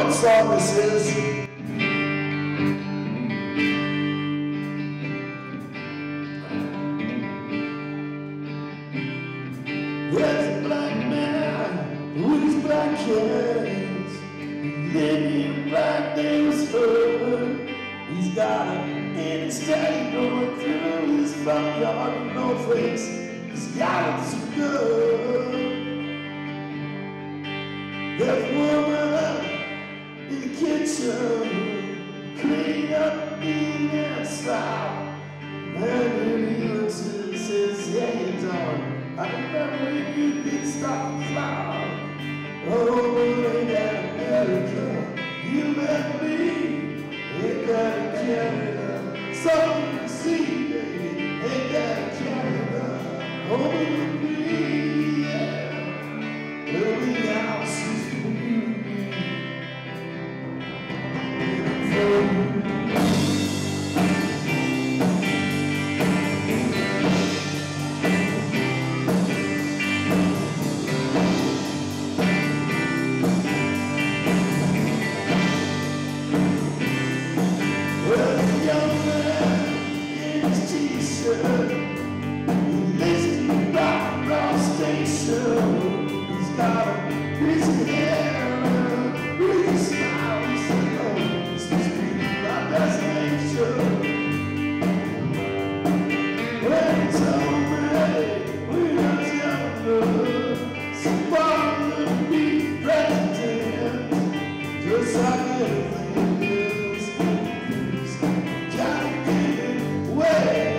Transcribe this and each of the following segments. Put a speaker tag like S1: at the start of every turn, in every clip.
S1: what song this is. There's a black man with his black hands, living in black neighborhood. He's got an interstate going through his front yard with no face. He's got it so good. There's a woman in the kitchen, cleaning up, eating and style. And he looks and says, hey, darling, I remember when you did stop the flower. Oh, ain't that America? You met me, ain't that Canada? Something to see, baby, ain't that Canada? Oh, with me, yeah, the big house is for you and me. He's got a piece of hair, with a smile. He said, oh, this must be my destination. When he told me when I was younger, somebody would be president, just like everything else. He's gotta get away.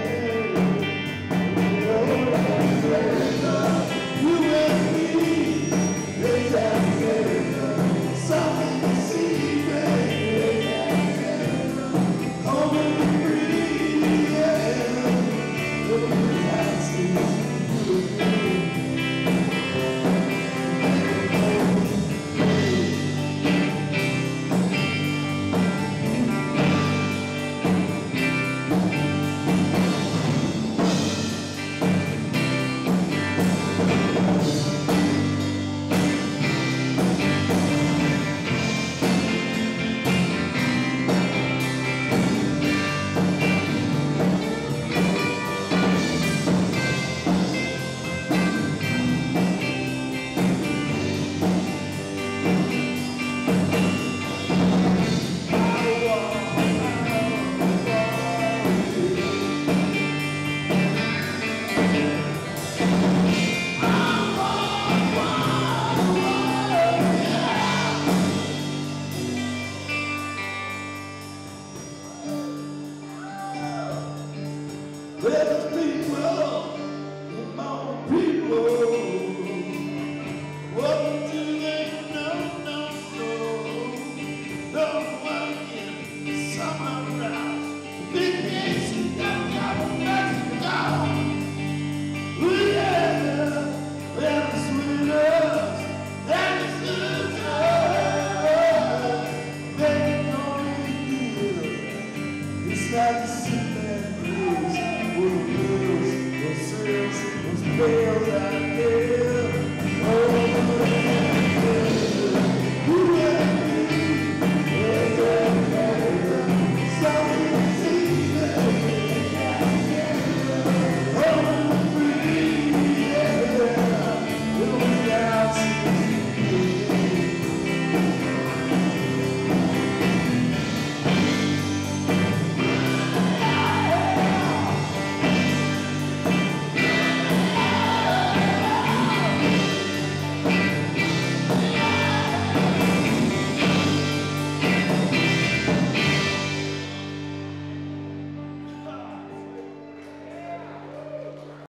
S1: Let us be well.